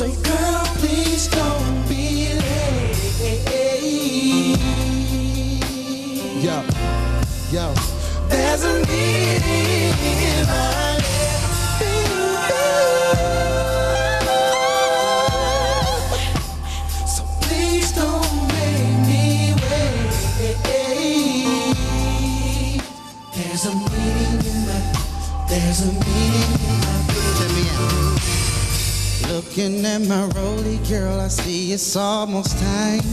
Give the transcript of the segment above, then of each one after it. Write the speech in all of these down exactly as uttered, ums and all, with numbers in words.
So girl, please don't be late. Yo, yo. There's a meeting in my life. So please don't make me wait. There's a meeting in my, there's a meeting in my bedroom. Looking at my rollie, girl, I see it's almost time.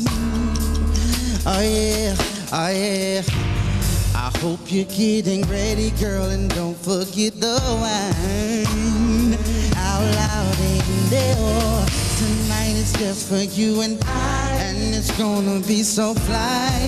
Oh yeah, oh yeah. I hope you're getting ready, girl, and don't forget the wine. Out loud in there, tonight is just for you and I, and it's gonna be so fly.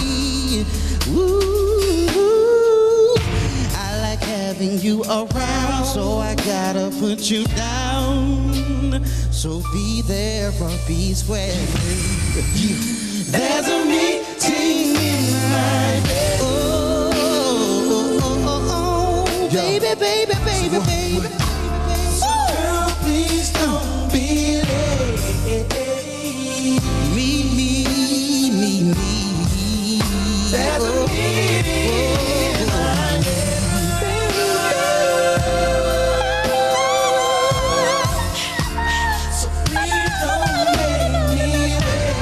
Ooh, I like having you around, so I gotta put you down. So be there or be square. There's a meeting in my bed. Oh, oh, oh, oh, oh, baby, baby, baby, baby. So girl, please don't be late. Me, me, me, me. There's a meeting in my bed. So please don't make me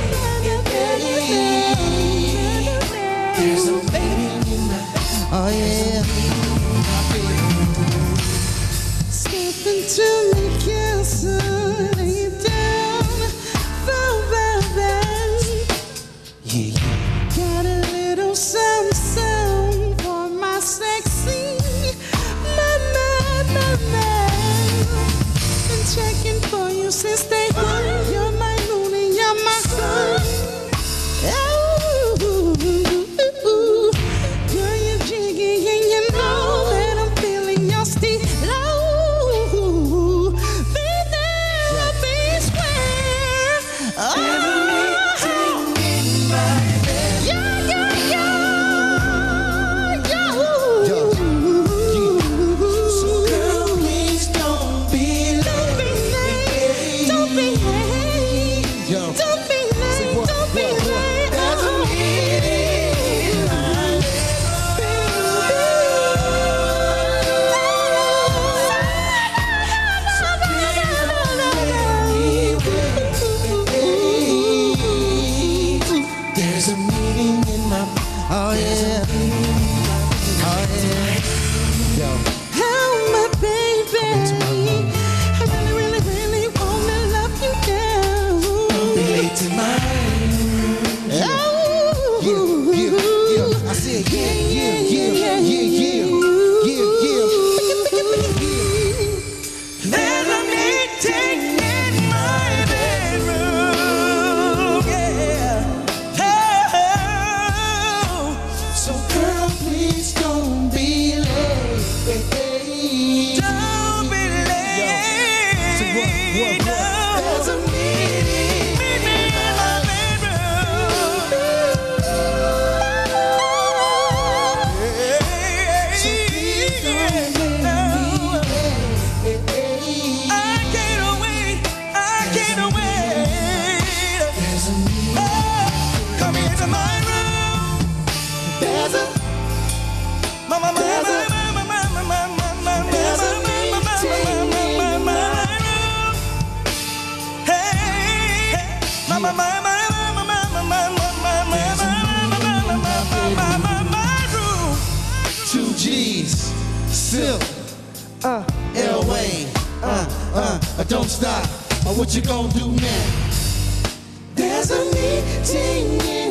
wait. There's a meeting in my bed. Oh yeah. Step into my castle, lay down, bow, bow, bow. Yeah, yeah. Got a little some sound for my sexy mama, mama. Been checking for you since day one. You're my moon and you're my sun. Ooh, girl, you're jiggy and you know that I'm feeling your steel. Low, be there or be square. Oh, yeah, yeah, yeah, yeah. So girl, please don't be Don't be late, don't be late, Yo. don't be late, what, don't be what, what? late. There's a meeting in my There's a meeting in my Oh yeah, oh yeah. Yo. Oh my baby, I really, really, really wanna love you now. Be late to mine. Oh, Yeah, yeah, yeah. I said yeah, yeah, yeah, yeah, yeah, yeah, yeah. There's a meeting in my bedroom, yeah. Oh, so girl, please don't be late. Don't be late. So what, what, what? No. There's a meeting in my bedroom. So please don't make me wait. I can't wait. I can't wait. There's a meeting. Oh, come into my room. There's a mama, mama, mama, mama, mama, mama. There's a meeting in my room. Hey, mama, mama, mama, mama, mama, mama, mama, mama, mama, my room. Two G's, Silk, uh, L-Way, uh, uh, uh, don't stop. Uh, what you gonna do now? There's a meeting in